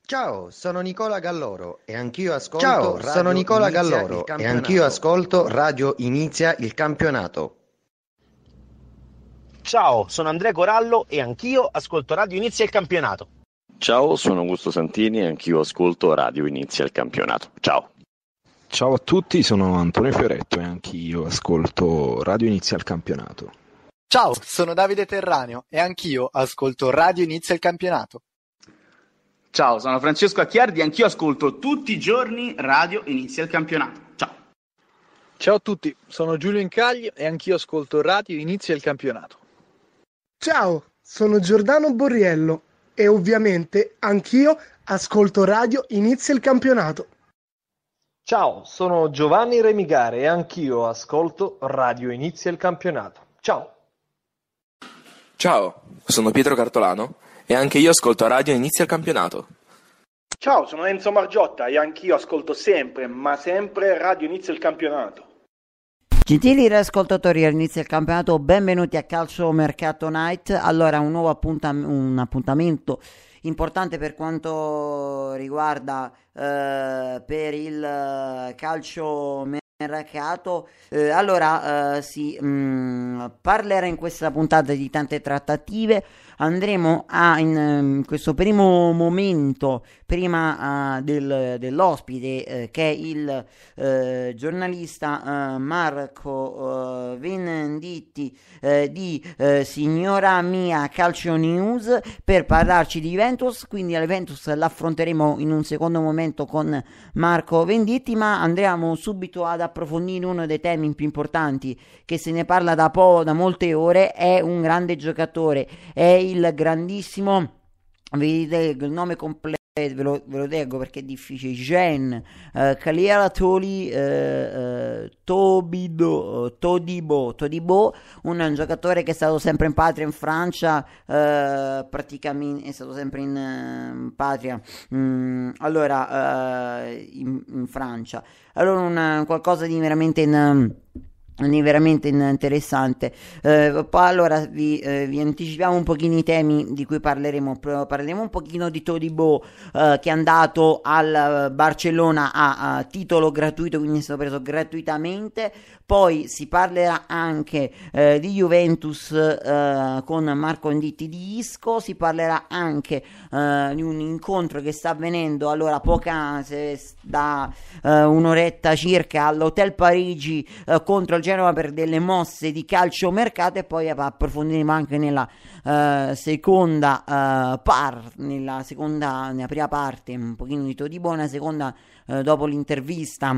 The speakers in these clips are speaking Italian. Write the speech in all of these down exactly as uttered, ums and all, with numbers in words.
Ciao, sono Nicola Galloro e anch'io ascolto Ciao, Radio sono Nicola Inizia il Galloro e Campionato. anch'io ascolto Radio Inizia il Campionato. Ciao, sono Andrea Corallo e anch'io ascolto Radio Inizia il Campionato. Ciao, sono Augusto Santini e anch'io ascolto Radio Inizia il Campionato. Ciao. Ciao a tutti, sono Antonio Fioretto e anch'io ascolto Radio Inizia il Campionato. Ciao, sono Davide Terraneo e anch'io ascolto Radio Inizia il Campionato. Ciao, sono Francesco Acchiardi e anch'io ascolto tutti i giorni Radio Inizia il Campionato. Ciao. Ciao a tutti, sono Giulio Incagli e anch'io ascolto Radio Inizia il Campionato. Ciao, sono Giordano Borriello e ovviamente anch'io ascolto Radio Inizia il Campionato. Ciao, sono Giovanni Remigare e anch'io ascolto Radio Inizia il Campionato. Ciao. Ciao, sono Pietro Cartolano e anche io ascolto Radio Inizia il Campionato. Ciao, sono Enzo Margiotta e anch'io ascolto sempre, ma sempre Radio Inizia il Campionato. Gentili ascoltatori, inizia il campionato, benvenuti a Calcio Mercato Night. Allora, un nuovo appuntam- un appuntamento importante per quanto riguarda eh, per il eh, calcio mercato. Eh, allora, eh, si mh, parlerà in questa puntata di tante trattative. Andremo a in, in questo primo momento, prima uh, del, dell'ospite eh, che è il eh, giornalista uh, Marco uh, Venditti eh, di eh, Signora Mia Calcio News, per parlarci di Juventus. Quindi la Juventus l'affronteremo in un secondo momento con Marco Venditti, ma andremo subito ad approfondire uno dei temi più importanti che se ne parla da po' da molte ore. È un grande giocatore, è il grandissimo, vedete il nome completo, ve lo, ve lo leggo perché è difficile, Jean uh, Caliera Toli uh, uh, Tobido, uh, Todibo, Todibo, un giocatore che è stato sempre in patria in Francia, uh, praticamente è stato sempre in, uh, in patria, mm, allora uh, in, in Francia, allora una, qualcosa di veramente in... È veramente interessante. Eh, poi allora vi, eh, vi anticipiamo un pochino i temi di cui parleremo. Parleremo un pochino di Todibo, eh, che è andato al Barcellona a, a titolo gratuito, quindi è stato preso gratuitamente. Poi si parlerà anche eh, di Juventus eh, con Marco Venditti di Isco. Si parlerà anche eh, di un incontro che sta avvenendo allora poc'anzi, da eh, un'oretta circa, all'Hotel Parigi eh, contro il Genova per delle mosse di calciomercato, e poi approfondiremo anche nella uh, seconda uh, part, nella seconda, nella prima parte un pochino di Todibo, nella seconda uh, dopo l'intervista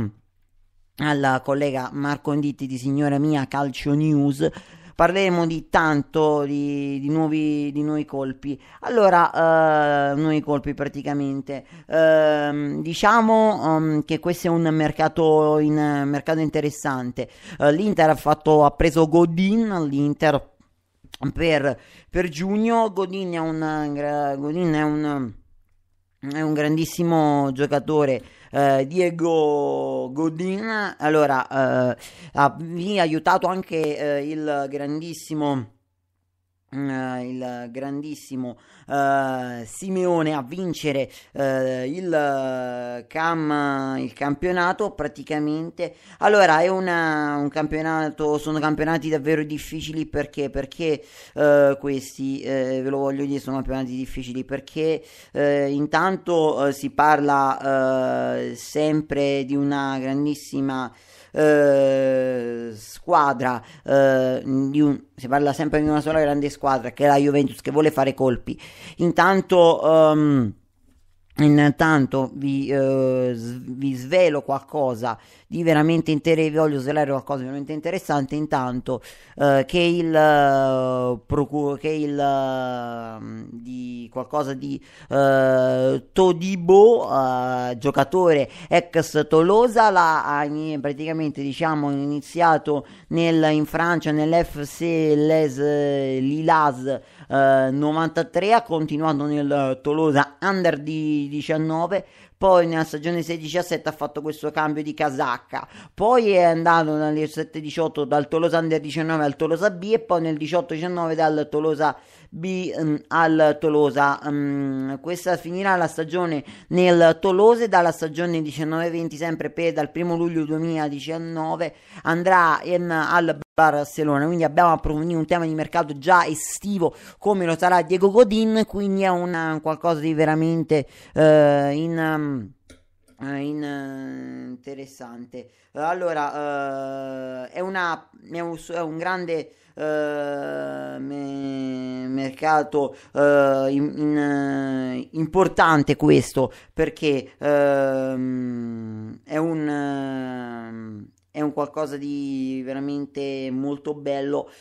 al collega Marco Venditti di Signora Mia Calcio News. Parleremo di tanto, di, di, nuovi, di nuovi colpi. Allora, uh, nuovi colpi praticamente. Uh, diciamo um, che questo è un mercato, in, uh, mercato interessante. Uh, L'Inter ha, fatto, ha preso Godin, l'Inter per, per giugno. Godin è un, Godin è un, è un grandissimo giocatore. Uh, Diego Godin, allora uh, ha aiutato anche uh, il grandissimo uh, il grandissimo uh, Simeone a vincere uh, il uh, cam il campionato praticamente. Allora è una, un campionato, sono campionati davvero difficili perché perché uh, questi uh, ve lo voglio dire, sono campionati difficili perché uh, intanto uh, si parla uh, sempre di una grandissima Uh, squadra, uh, di un, si parla sempre di una sola grande squadra che è la Juventus, che vuole fare colpi. Intanto um, intanto vi, uh, vi svelo qualcosa di veramente interessante, voglio svelare qualcosa di veramente interessante. Intanto uh, che il uh, procuro, che il uh, di qualcosa di uh, Todibo, uh, giocatore ex Tolosa, la, ha praticamente diciamo iniziato nel, in Francia nell'F C Les Lilas uh, novantatré, ha continuato nel Tolosa Under di diciannove, poi nella stagione sei diciassette ha fatto questo cambio di casacca, poi è andato nel diciassette diciotto dal Tolosa Under diciannove al Tolosa B, e poi nel diciotto diciannove dal Tolosa B um, al Tolosa. Um, questa finirà la stagione nel Tolose. Dalla stagione diciannove venti, sempre per dal primo luglio duemiladiciannove, andrà in, al Barcellona. Quindi abbiamo approfondito un tema di mercato già estivo come lo sarà Diego Godin, quindi è una, qualcosa di veramente uh, in... Um, In, uh, interessante. Allora, uh, è, una, è, un, è un grande uh, me, mercato uh, in, in, uh, importante questo, perché uh, è un... Uh, è un qualcosa di veramente molto bello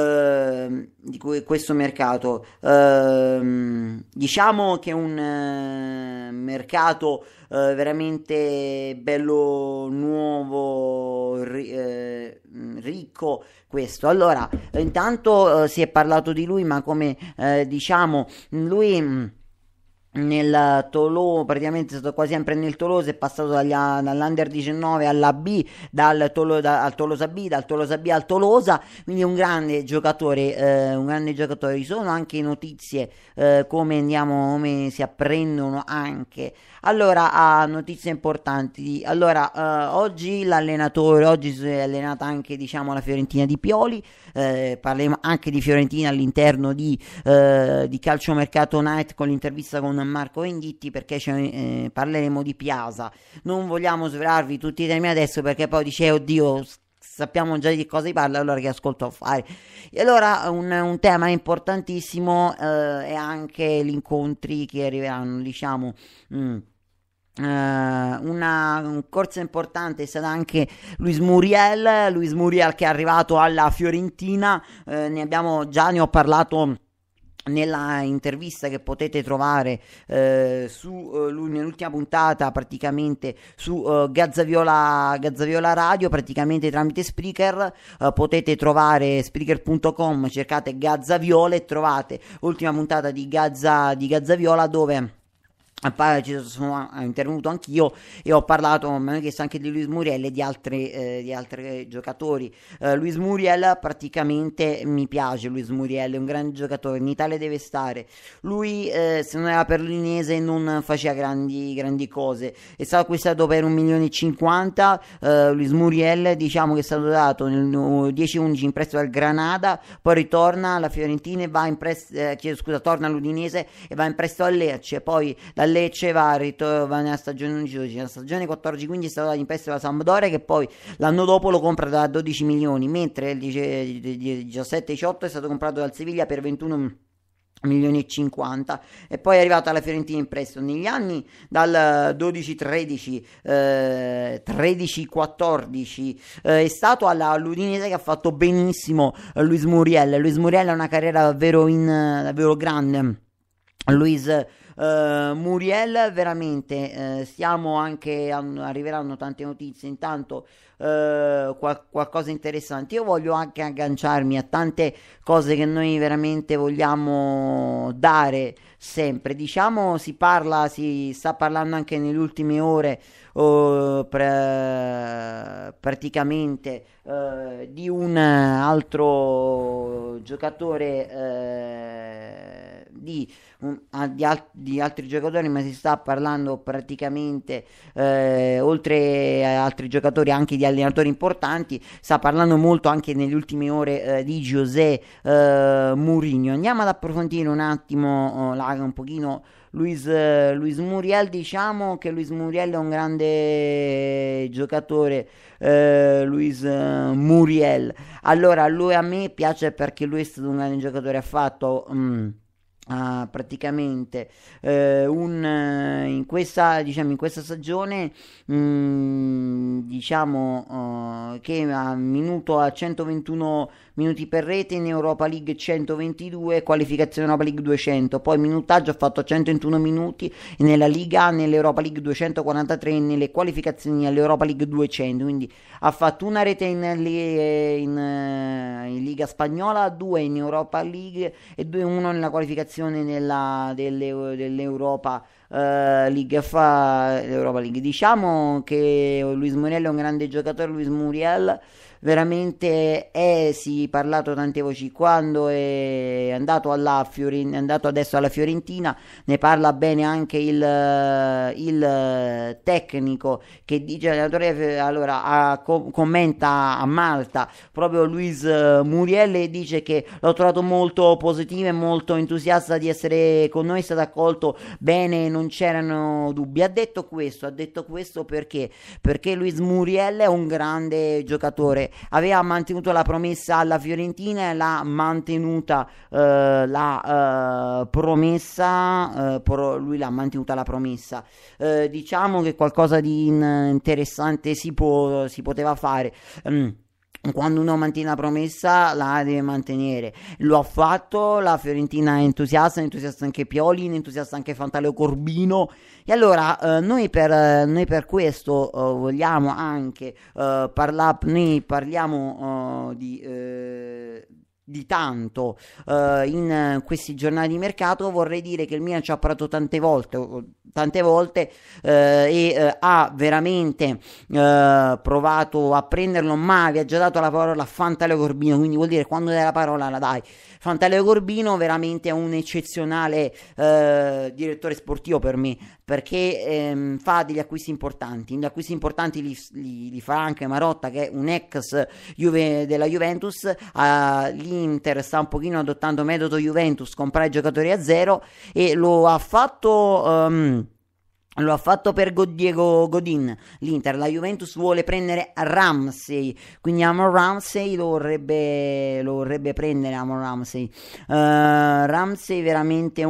uh, di questo mercato. Uh, diciamo che è un uh, mercato uh, veramente bello, nuovo, ri- eh, ricco questo. Allora, intanto uh, si è parlato di lui, ma come uh, diciamo lui nel Tolo, praticamente è stato quasi sempre nel Tolosa, è passato dagli, dall'Under diciannove alla B, dal Tolo, da, al Tolosa B, dal Tolosa B al Tolosa, quindi un grande giocatore, eh, un grande giocatore. Ci sono anche notizie, eh, come andiamo, come si apprendono anche. Allora, a notizie importanti. Allora, eh, oggi l'allenatore, oggi si è allenata anche, diciamo, la Fiorentina di Pioli, eh, parliamo anche di Fiorentina all'interno di, eh, di Calciomercato Night con l'intervista con Marco Venditti, perché eh, parleremo di Piazza. Non vogliamo svelarvi tutti i temi adesso, perché poi dice oddio, sappiamo già di cosa si parla, allora che ascolto a fare. E allora un, un tema importantissimo eh, è anche gli incontri che arriveranno, diciamo mh. Uh, una un corsa importante è stata anche Luis Muriel Luis Muriel che è arrivato alla Fiorentina. Uh, ne abbiamo già ne ho parlato nella intervista che potete trovare uh, su uh, nell'ultima puntata, praticamente su uh, Gazzaviola Gazzaviola Radio, praticamente tramite Spreaker. Uh, potete trovare spreaker punto com, cercate Gazzaviola e trovate l'ultima puntata di Gazza di Gazzaviola, dove ci sono intervenuto anch'io e ho parlato, mi hanno chiesto anche di Luis Muriel e di altri, eh, di altri giocatori. eh, Luis Muriel praticamente mi piace. Luis Muriel è un grande giocatore, in Italia deve stare. Lui eh, se non era per l'Udinese non faceva grandi, grandi cose. È stato acquistato per un milione e cinquanta. eh, Luis Muriel, diciamo che è stato dato nel dieci undici in prestito al Granada, poi ritorna alla Fiorentina e va in prestito, eh, chiedo scusa, torna all'Udinese e va in prestito al Lecce, poi dal Lecce va, rit- va nella stagione undici dodici, nella stagione quattordici quindici è stato dato in prestito alla Sampdoria, che poi l'anno dopo lo compra da dodici milioni, mentre il diciassette diciotto è stato comprato dal Siviglia per ventuno milioni e cinquanta, e poi è arrivato alla Fiorentina in prestito. Negli anni dal dodici tredici, eh, tredici quattordici eh, è stato alla, all'Udinese, che ha fatto benissimo eh, Luis Muriel. Luis Muriel ha una carriera davvero, in, davvero grande. Luis Uh, Muriel veramente uh, stiamo anche arriveranno tante notizie, intanto uh, qual- qualcosa interessante. Io voglio anche agganciarmi a tante cose che noi veramente vogliamo dare sempre, diciamo. Si parla, si sta parlando anche nelle ultime ore uh, pre- praticamente uh, di un altro giocatore uh, di Un, di, al- di altri giocatori, ma si sta parlando praticamente eh, oltre a altri giocatori anche di allenatori importanti. Sta parlando molto anche nelle ultime ore eh, di José eh, Mourinho. Andiamo ad approfondire un attimo oh, là, un pochino Luis, eh, Luis Muriel. Diciamo che Luis Muriel è un grande giocatore. eh, Luis eh, Muriel, allora lui a me piace perché lui è stato un grande giocatore, ha fatto mm, Uh, praticamente uh, un, uh, in questa diciamo in questa stagione mh, diciamo uh, che a minuto a centoventuno minuti per rete, in Europa League centoventidue, qualificazione Europa League duecento, poi minutaggio ha fatto centoventuno minuti nella Liga, nell'Europa League duecentoquarantatré e nelle qualificazioni all'Europa League duecento, quindi ha fatto una rete in, in, in, in Liga Spagnola, due in Europa League e due uno nella qualificazione nella, delle, dell'Europa uh, League, fa l'Europa League. Diciamo che Luis Muriel è un grande giocatore, Luis Muriel veramente è, si è parlato tante voci, quando è andato, alla Fiorentina, è andato adesso alla Fiorentina, ne parla bene anche il, il tecnico che dice, l'allenatore allora a, com- commenta a Malta proprio Luis Muriel e dice che l'ho trovato molto positivo e molto entusiasta di essere con noi, è stato accolto bene, non c'erano dubbi. Ha detto questo, ha detto questo perché? Perché Luis Muriel è un grande giocatore, aveva mantenuto la promessa alla Fiorentina e l'ha mantenuta eh, la eh, promessa eh, pro, lui l'ha mantenuta la promessa eh, diciamo che qualcosa di in, interessante si, può, si poteva fare. mm. Quando uno mantiene la promessa la deve mantenere, lo ha fatto, la Fiorentina è entusiasta, è entusiasta anche Pioli, è entusiasta anche Fantaleo Corbino, e allora eh, noi, per, eh, noi per questo eh, vogliamo anche eh, parlare, noi parliamo eh, di... Eh, di tanto uh, in uh, questi giornali di mercato. Vorrei dire che il Milan ci ha parlato tante volte tante volte uh, e uh, ha veramente uh, provato a prenderlo, ma vi ha già dato la parola a Fantaleo Corbino, quindi vuol dire quando dai la parola la dai. Fantaleo Corbino veramente è un eccezionale uh, direttore sportivo per me, perché um, fa degli acquisti importanti. Gli acquisti importanti li, li, li fa anche Marotta, che è un ex Juve della Juventus. uh, L'Inter sta un pochino adottando metodo Juventus, comprare giocatori a zero, e lo ha fatto um, lo ha fatto per Diego Godin. L'Inter, la Juventus vuole prendere Ramsey, quindi Amon Ramsey lo vorrebbe, lo vorrebbe prendere Amon Ramsey. uh, Ramsey veramente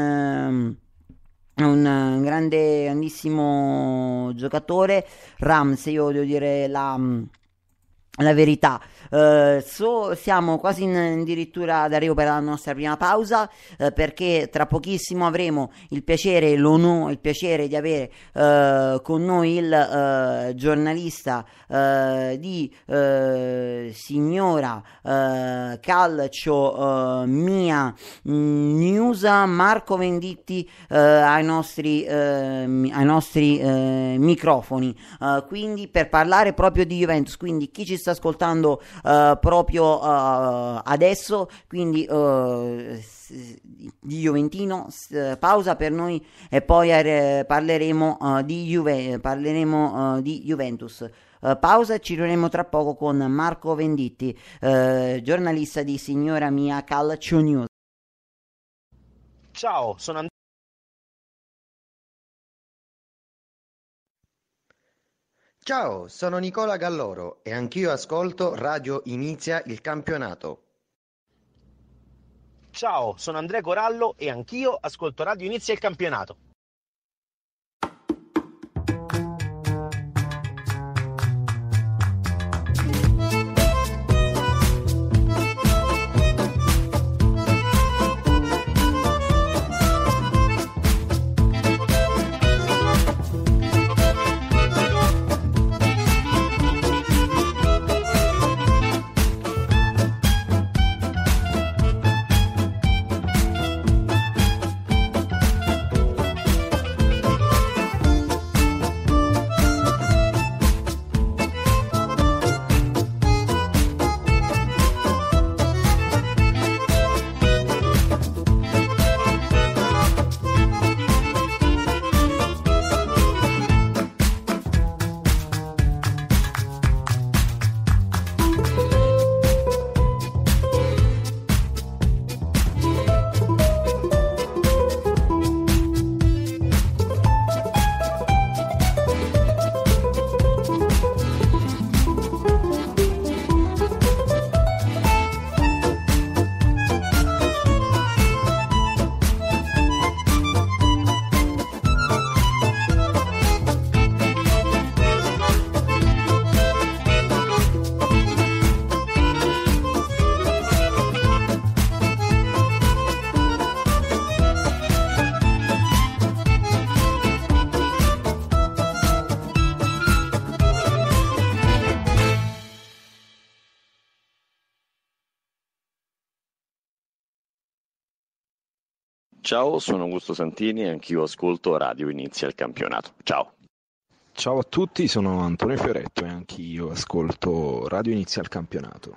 un uh, un grande, grandissimo giocatore. Ramsey, io devo dire la la verità. Uh, so, siamo quasi in, addirittura ad arrivo per la nostra prima pausa, uh, perché tra pochissimo avremo il piacere, l'onore, il piacere di avere uh, con noi il uh, giornalista uh, di uh, Signora uh, Calcio uh, Mia News, Marco Venditti, uh, ai nostri, uh, ai nostri uh, microfoni, uh, quindi per parlare proprio di Juventus. Quindi chi ci sta ascoltando uh, proprio uh, adesso, quindi uh, di Juventino, uh, pausa per noi e poi uh, parleremo uh, di Juve, parleremo uh, di Juventus. Uh, pausa e ci ritorneremo tra poco con Marco Venditti, uh, giornalista di Signora Mia Calcio News. Ciao, sono Andrea. Ciao, sono Nicola Galloro e anch'io ascolto Radio Inizia il Campionato. Ciao, sono Andrea Corallo e anch'io ascolto Radio Inizia il Campionato. Ciao, sono Augusto Santini e anch'io ascolto Radio Inizia il Campionato. Ciao. Ciao a tutti, sono Antonio Fioretto e anch'io ascolto Radio Inizia il Campionato.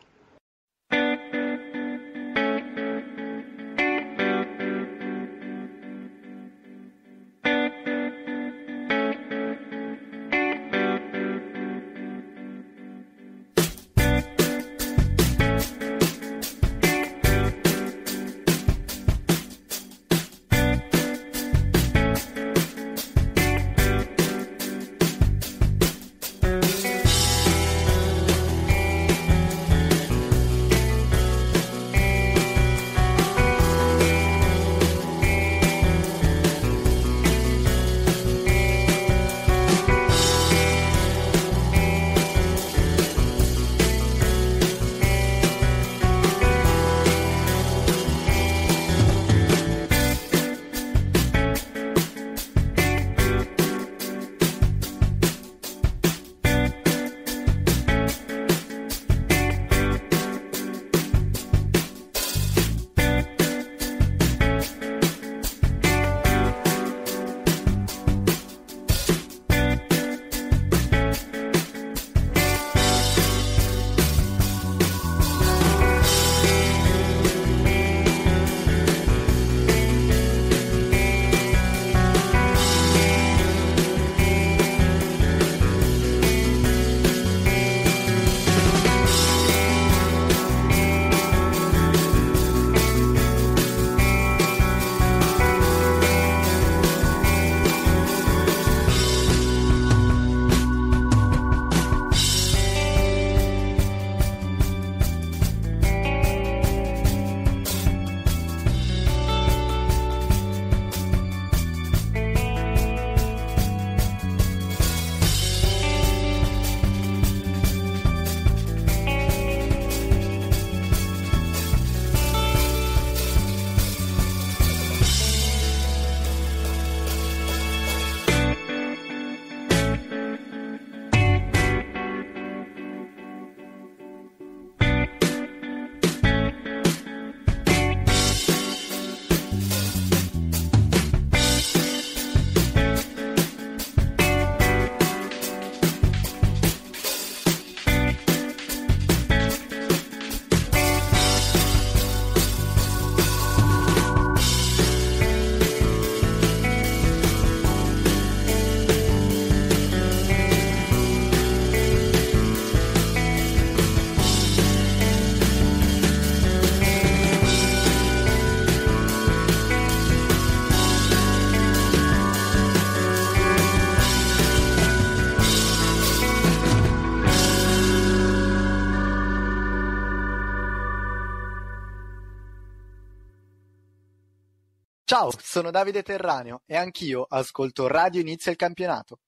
Ciao, sono Davide Terraneo e anch'io ascolto Radio Inizia il Campionato.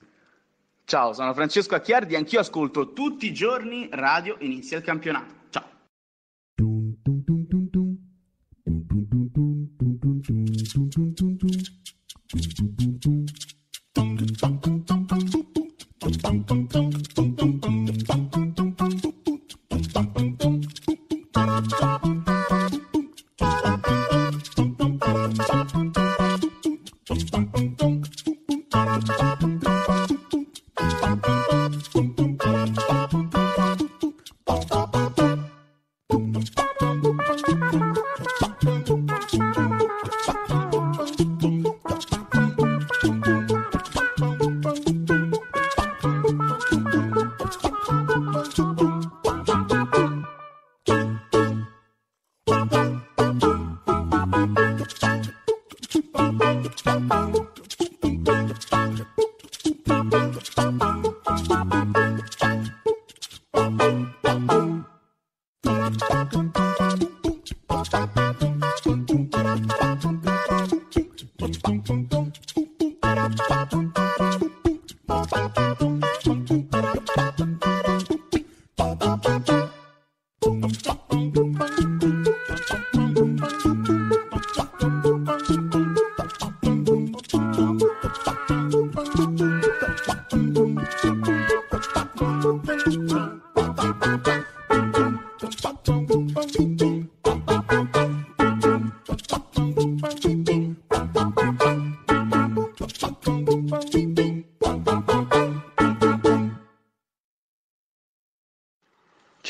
Ciao, sono Francesco Acchiardi e anch'io ascolto tutti i giorni Radio Inizia il Campionato. Ciao.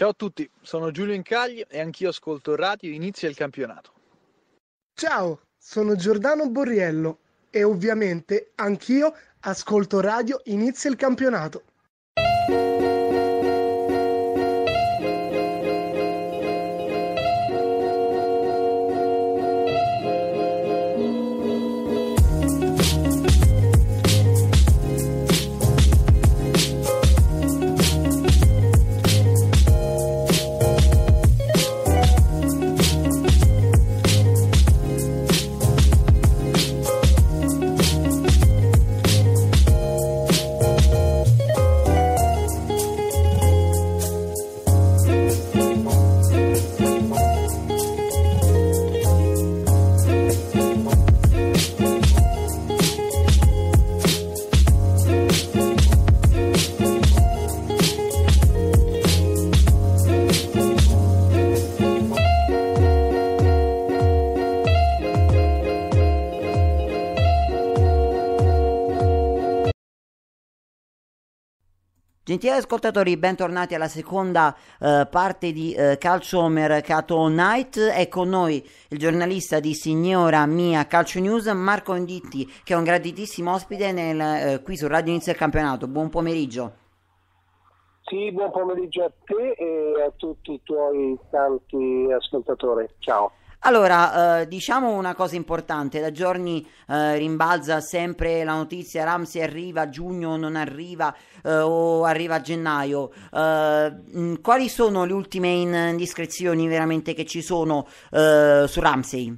Ciao a tutti, sono Giulio Incagli e anch'io ascolto Radio Inizia il Campionato. Ciao, sono Giordano Borriello e ovviamente anch'io ascolto Radio Inizia il Campionato. Gentili ascoltatori, bentornati alla seconda eh, parte di eh, Calcio Mercato Night. È con noi il giornalista di Signora Mia Calcio News, Marco Inditti, che è un graditissimo ospite nel, eh, qui su Radio Inizia il Campionato. Buon pomeriggio. Sì, buon pomeriggio a te e a tutti i tuoi tanti ascoltatori. Ciao. Allora, eh, diciamo una cosa importante, da giorni eh, rimbalza sempre la notizia Ramsey arriva, giugno non arriva eh, o arriva a gennaio. Eh, mh, quali sono le ultime indiscrezioni veramente che ci sono eh, su Ramsey?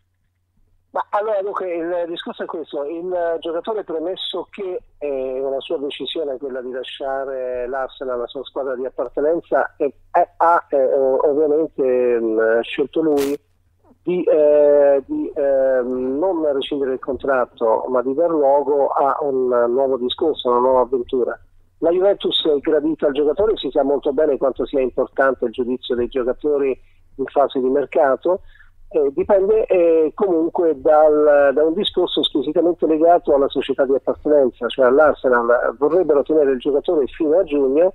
Ma allora, dunque, il discorso è questo: il giocatore, premesso che è una sua decisione quella di lasciare l'Arsenal, la sua squadra di appartenenza, e, è, ha eh, ovviamente mh, scelto lui di, eh, di eh, non rescindere il contratto, ma di dar luogo a un nuovo discorso, una nuova avventura. La Juventus è gradita al giocatore, si sa molto bene quanto sia importante il giudizio dei giocatori in fase di mercato. Eh, dipende eh, comunque dal, da un discorso squisitamente legato alla società di appartenenza, cioè all'Arsenal. Vorrebbero tenere il giocatore fino a giugno.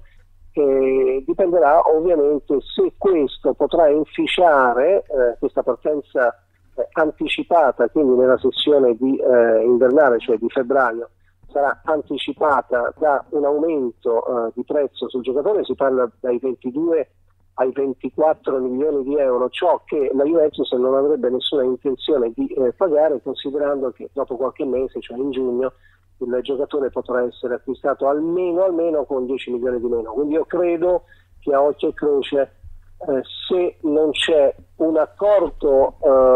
E dipenderà ovviamente se questo potrà inficiare eh, questa partenza eh, anticipata, quindi nella sessione di eh, invernale, cioè di febbraio, sarà anticipata da un aumento eh, di prezzo sul giocatore. Si parla dai ventidue ai ventiquattro milioni di euro, ciò che la Juventus non avrebbe nessuna intenzione di eh, pagare, considerando che dopo qualche mese, cioè in giugno, il giocatore potrà essere acquistato almeno almeno con dieci milioni di meno. Quindi io credo che a occhio e croce, eh, se non c'è un accordo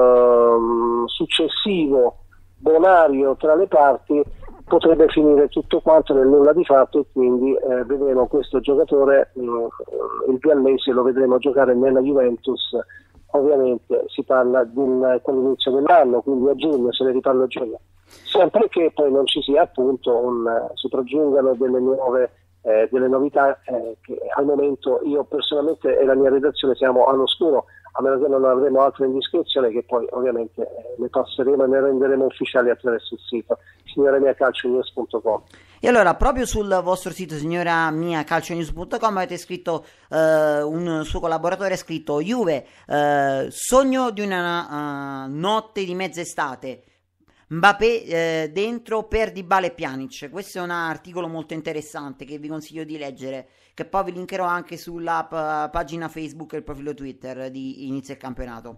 eh, successivo bonario tra le parti, potrebbe finire tutto quanto nel nulla di fatto, e quindi eh, vedremo questo giocatore, eh, il gallese, lo vedremo giocare nella Juventus. Ovviamente si parla di un, con l'inizio dell'anno, quindi a giugno, se ne riparla a giugno, sempre che poi non ci sia appunto un sopraggiungano delle nuove eh, delle novità eh, che al momento io personalmente e la mia redazione siamo all'oscuro, a meno che non avremo altre indiscrezioni che poi ovviamente eh, le passeremo e ne renderemo ufficiali attraverso il sito signora mia calcio news punto com. E allora, proprio sul vostro sito signora mia calcio news punto com avete scritto, eh, un suo collaboratore ha scritto: Juve, eh, sogno di una uh, notte di mezz'estate, Mbappé eh, dentro per Dybala e Pjanic. Questo è un articolo molto interessante che vi consiglio di leggere, che poi vi linkerò anche sulla p- pagina Facebook e il profilo Twitter di Inizia il Campionato.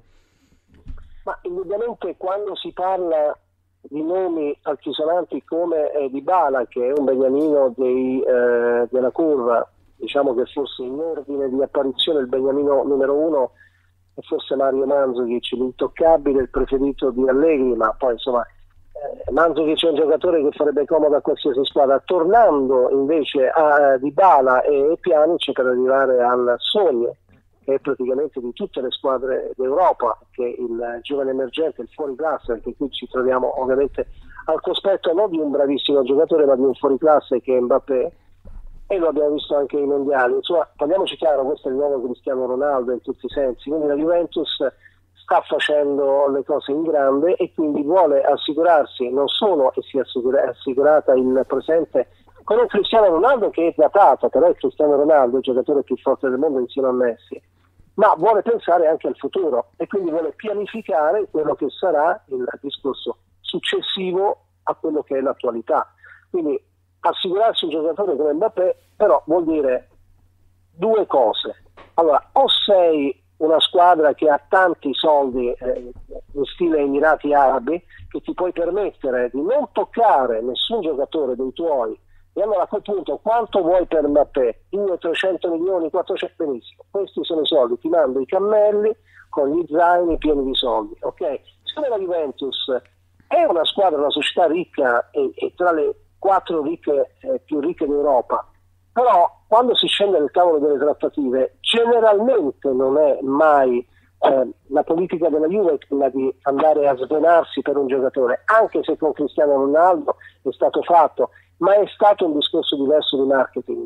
Ma indubbiamente quando si parla di nomi altisonanti come eh, Dybala, che è un beniamino dei, eh, della curva, diciamo che forse in ordine di apparizione il beniamino numero uno è forse Mario Mandzukic, l'intoccabile, il preferito di Allegri, ma poi insomma eh, Mandzukic è un giocatore che farebbe comodo a qualsiasi squadra. Tornando invece a Dybala e Pjanic, per arrivare al sogno che è praticamente di tutte le squadre d'Europa, che il giovane emergente, il fuoriclasse, perché qui ci troviamo ovviamente al cospetto non di un bravissimo giocatore ma di un fuoriclasse che è Mbappé, e lo abbiamo visto anche ai mondiali. Insomma, parliamoci chiaro, questo è il nuovo Cristiano Ronaldo in tutti i sensi, quindi la Juventus sta facendo le cose in grande e quindi vuole assicurarsi non solo, e si è assicurata in presente, con un Cristiano Ronaldo che è datato, però è Cristiano Ronaldo, il giocatore più forte del mondo insieme a Messi, ma vuole pensare anche al futuro e quindi vuole pianificare quello che sarà il discorso successivo a quello che è l'attualità. Quindi assicurarsi un giocatore come Mbappé però vuol dire due cose. Allora, o sei una squadra che ha tanti soldi eh, in stile Emirati Arabi, che ti puoi permettere di non toccare nessun giocatore dei tuoi, e allora a quel punto quanto vuoi per Mbappé? duecento trecento milioni, quattrocento, benissimo, questi sono i soldi, ti mando i cammelli con gli zaini pieni di soldi, ok? Siccome la Juventus è una squadra, una società ricca e, e tra le quattro ricche eh, più ricche d'Europa, però quando si scende nel tavolo delle trattative generalmente non è mai eh, la politica della Juve quella di andare a svenarsi per un giocatore, anche se con Cristiano Ronaldo è stato fatto, ma è stato un discorso diverso di marketing.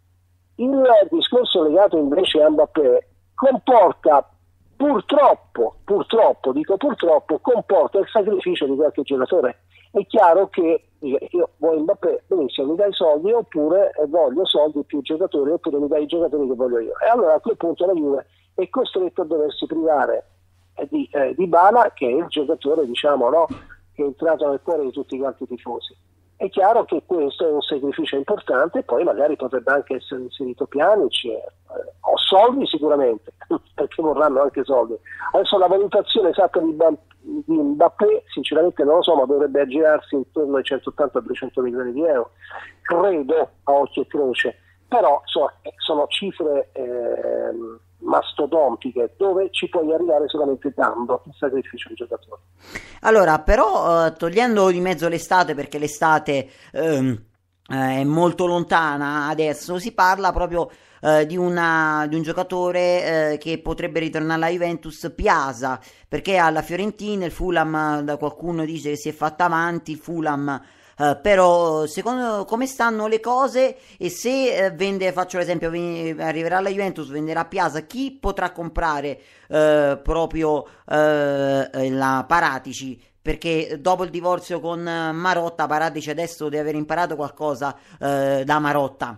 Il discorso legato invece a Mbappé comporta purtroppo, purtroppo, dico purtroppo, comporta il sacrificio di qualche giocatore. È chiaro che io voglio Mbappé, benissimo, mi dai soldi, oppure voglio soldi più giocatori, oppure mi dai i giocatori che voglio io. E allora a quel punto la Juve è costretta a doversi privare di eh, Dybala, che è il giocatore, diciamo, no, che è entrato nel cuore di tutti quanti i tifosi. È chiaro che questo è un sacrificio importante, poi magari potrebbe anche essere inserito Pjanic, eh, o soldi sicuramente, perché vorranno anche soldi. Adesso la valutazione esatta di, di Mbappé, sinceramente non lo so, ma dovrebbe aggirarsi intorno ai centottanta duecento milioni di euro, credo, a occhio e croce, però so, sono cifre eh, mastodontiche dove ci puoi arrivare solamente dando il sacrificio ai giocatori. Allora, però, eh, togliendo di mezzo l'estate, perché l'estate ehm, eh, è molto lontana adesso, si parla proprio eh, di, una, di un giocatore eh, che potrebbe ritornare alla Juventus, Piazza, perché alla Fiorentina il Fulham, da qualcuno dice che si è fatta avanti, il Fulham. Uh, però secondo come stanno le cose, e se uh, vende, faccio l'esempio, v- arriverà alla Juventus, venderà Piazza, chi potrà comprare uh, proprio uh, la Paratici? Perché dopo il divorzio con Marotta, Paratici adesso deve aver imparato qualcosa uh, da Marotta.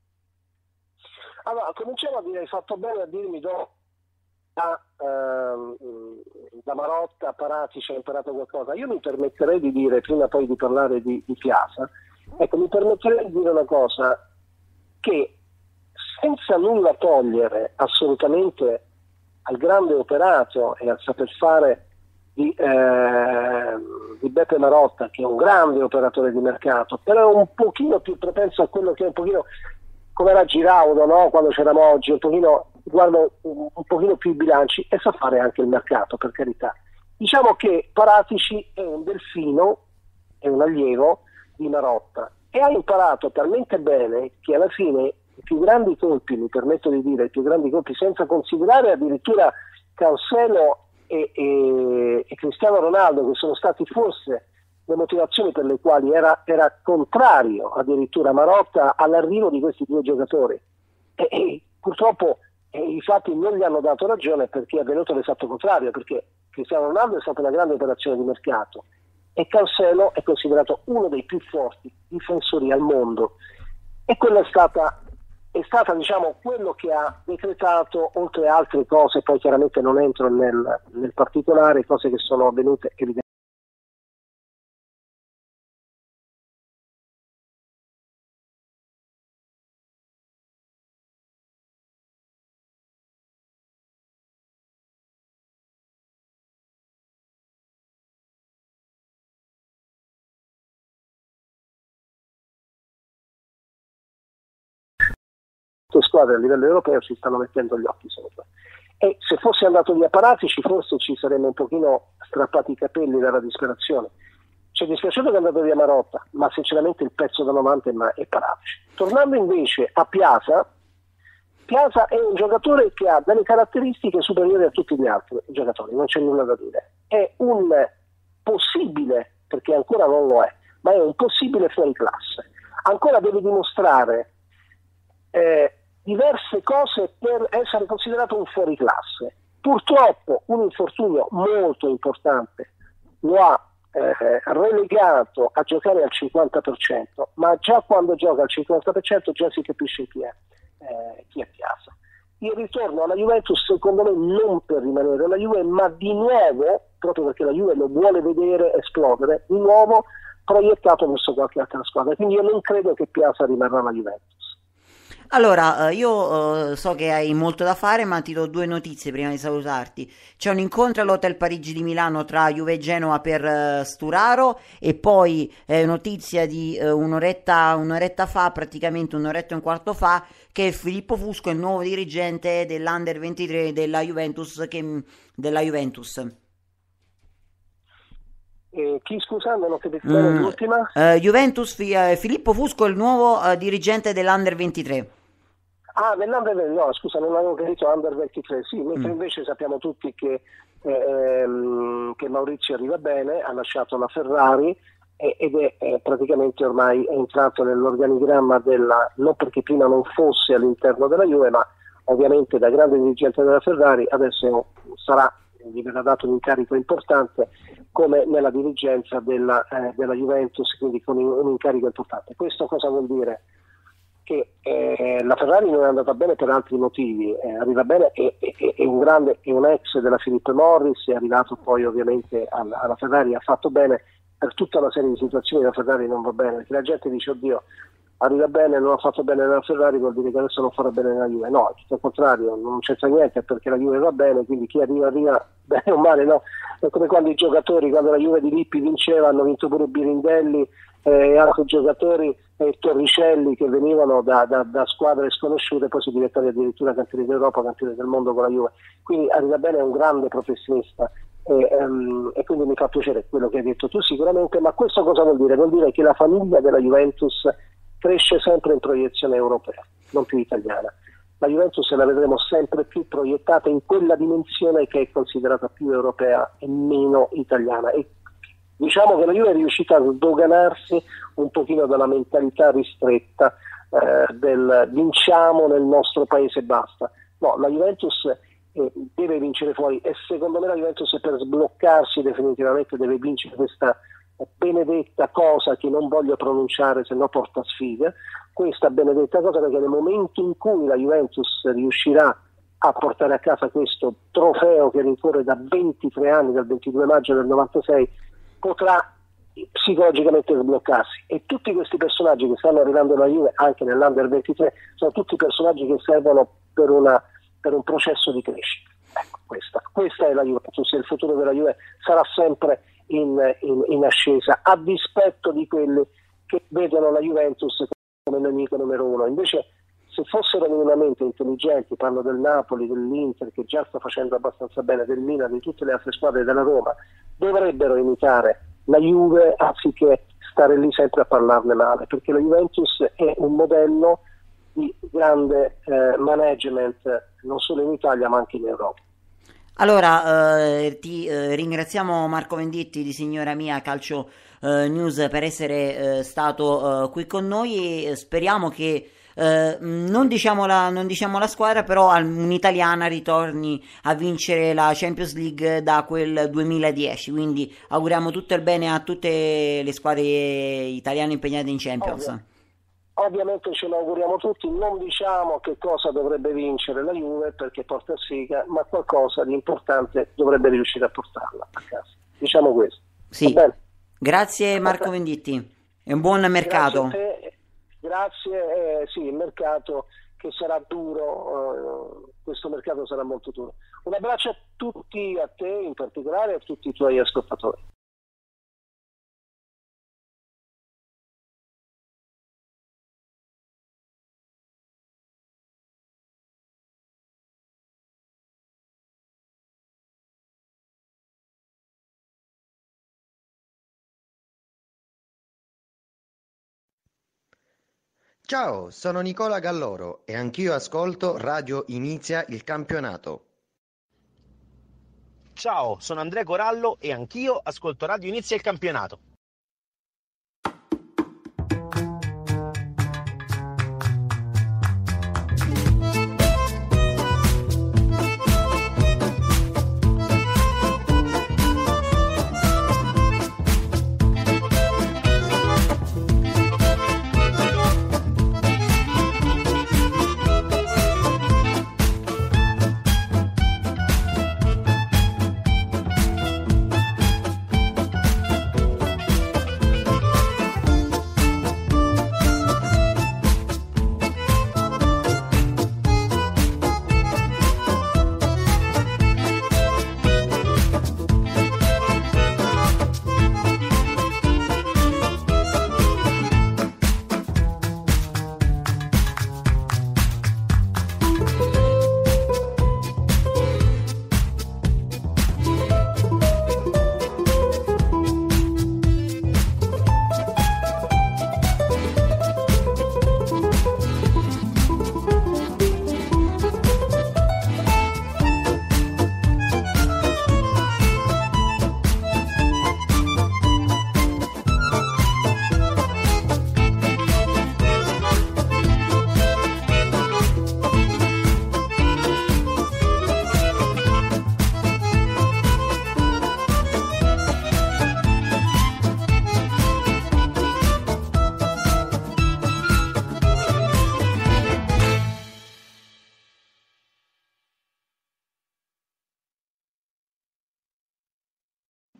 Allora, cominciamo a dire, hai fatto bene a dirmi do da, ehm, da Marotta, Paratici ha imparato qualcosa. Io mi permetterei di dire, prima poi di parlare di, di Piazza, ecco, mi permetterei di dire una cosa, che senza nulla togliere assolutamente al grande operato e al saper fare di, eh, di Beppe Marotta, che è un grande operatore di mercato, però è un pochino più propenso a quello che è un pochino come era Giraudo, no? Quando c'eravamo oggi, un pochino, guardo un, un pochino più i bilanci e sa fare anche il mercato, per carità. Diciamo che Paratici è un delfino, è un allievo di Marotta, e ha imparato talmente bene che alla fine i più grandi colpi, mi permetto di dire, i più grandi colpi, senza considerare addirittura Cancelo e, e, e Cristiano Ronaldo, che sono stati forse le motivazioni per le quali era, era contrario addirittura Marotta all'arrivo di questi due giocatori, e, e purtroppo e i fatti non gli hanno dato ragione, perché è avvenuto l'esatto contrario, perché Cristiano Ronaldo è stata una grande operazione di mercato e Cancelo è considerato uno dei più forti difensori al mondo, e quello è stata è stata diciamo quello che ha decretato, oltre a altre cose, poi chiaramente non entro nel, nel particolare, cose che sono avvenute evidentemente. Squadre a livello europeo si stanno mettendo gli occhi sopra, e se fosse andato via Paratici forse ci saremmo un pochino strappati i capelli dalla disperazione. Ci è dispiaciuto che è andato via Marotta, ma sinceramente il pezzo da novanta è Paratici. Tornando invece a Piazza, Piazza è un giocatore che ha delle caratteristiche superiori a tutti gli altri giocatori, non c'è nulla da dire. È un possibile, perché ancora non lo è, ma è un possibile fuori classe. Ancora deve dimostrare eh, diverse cose per essere considerato un fuoriclasse. Purtroppo un infortunio molto importante lo ha eh, relegato a giocare al cinquanta per cento, ma già quando gioca al cinquanta per cento già si capisce chi è, eh, chi è Piazza. Il ritorno alla Juventus secondo me non per rimanere alla Juve, ma di nuovo, proprio perché la Juve lo vuole vedere esplodere, di nuovo proiettato verso qualche altra squadra, quindi io non credo che Piazza rimarrà alla Juventus. Allora, eh, io eh, so che hai molto da fare, ma ti do due notizie prima di salutarti. C'è un incontro all'Hotel Parigi di Milano tra Juve e Genova per eh, Sturaro, e poi eh, notizia di eh, un'oretta, un'oretta fa, praticamente un'oretta e un quarto fa, che Filippo Fusco è il nuovo dirigente dell'Under ventitré della Juventus. Che, della Juventus. Eh, chi scusa, non ho capito bene Mm, l'ultima? eh, Juventus, fi- eh, Filippo Fusco è il nuovo eh, dirigente dell'Under ventitré. Ah, dell'Under ventitré, no scusa, non avevo capito Under ventitré, sì, mentre Mm. invece sappiamo tutti che, ehm, che Maurizio arriva bene, ha lasciato la Ferrari e- ed è eh, praticamente ormai entrato nell'organigramma della, non perché prima non fosse all'interno della Juve, ma ovviamente da grande dirigente della Ferrari adesso sarà, gli verrà dato un incarico importante come nella dirigenza della, eh, della Juventus, quindi con un incarico importante. Questo cosa vuol dire? Che eh, la Ferrari non è andata bene per altri motivi, eh, arriva bene, è, è, è un grande, è un ex della Philip Morris, è arrivato poi ovviamente alla, alla Ferrari, ha fatto bene per tutta una serie di situazioni. La Ferrari non va bene, perché la gente dice oddio, arriva bene, non ha fatto bene nella Ferrari, vuol dire che adesso non farà bene nella Juve. No, tutto al contrario, non c'entra niente, perché la Juve va bene, quindi chi arriva arriva bene o male, no? È come quando i giocatori, quando la Juve di Lippi vinceva, hanno vinto pure Birindelli e eh, altri giocatori, eh, Torricelli, che venivano da, da, da squadre sconosciute, poi si diventati addirittura campioni d'Europa, campioni del mondo con la Juve. Quindi arriva bene, è un grande professionista. E, um, e quindi mi fa piacere quello che hai detto tu sicuramente, ma questo cosa vuol dire? Vuol dire che la famiglia della Juventus cresce sempre in proiezione europea, non più italiana. La Juventus la vedremo sempre più proiettata in quella dimensione che è considerata più europea e meno italiana. E diciamo che la Juve è riuscita a sdoganarsi un pochino dalla mentalità ristretta eh, del vinciamo nel nostro paese e basta. No, la Juventus eh, deve vincere fuori, e secondo me la Juventus per sbloccarsi definitivamente deve vincere questa benedetta cosa che non voglio pronunciare, se no porta sfiga, questa benedetta cosa, perché nel momento in cui la Juventus riuscirà a portare a casa questo trofeo che rincorre da ventitré anni, dal ventidue maggio del novantasei, potrà psicologicamente sbloccarsi, e tutti questi personaggi che stanno arrivando alla Juve anche nell'Under ventitré sono tutti personaggi che servono per, una, per un processo di crescita. Ecco, questa, questa è la Juventus, e il futuro della Juve sarà sempre In, in, in ascesa, a dispetto di quelli che vedono la Juventus come nemico numero uno. Invece, se fossero minimamente intelligenti, parlo del Napoli, dell'Inter, che già sta facendo abbastanza bene, del Milan, di tutte le altre squadre, della Roma, dovrebbero imitare la Juve anziché stare lì sempre a parlarne male, perché la Juventus è un modello di grande eh, management non solo in Italia ma anche in Europa. Allora, eh, ti eh, ringraziamo Marco Venditti di Signora Mia Calcio eh, News per essere eh, stato eh, qui con noi, e speriamo che eh, non, diciamo la, non diciamo la squadra, però un'italiana ritorni a vincere la Champions League da quel duemiladieci, quindi auguriamo tutto il bene a tutte le squadre italiane impegnate in Champions. Ovvio. Ovviamente ce lo auguriamo tutti, non diciamo che cosa dovrebbe vincere la Juve perché porta sfiga, ma qualcosa di importante dovrebbe riuscire a portarla a casa. Diciamo questo. Sì. Grazie Marco Venditti e un buon mercato. Grazie a te. Grazie, eh, sì, il mercato che sarà duro, eh, questo mercato sarà molto duro. Un abbraccio a tutti, a te in particolare e a tutti i tuoi ascoltatori. Ciao, sono Nicola Galloro e anch'io ascolto Radio Inizia il Campionato. Ciao, sono Andrea Corallo e anch'io ascolto Radio Inizia il Campionato.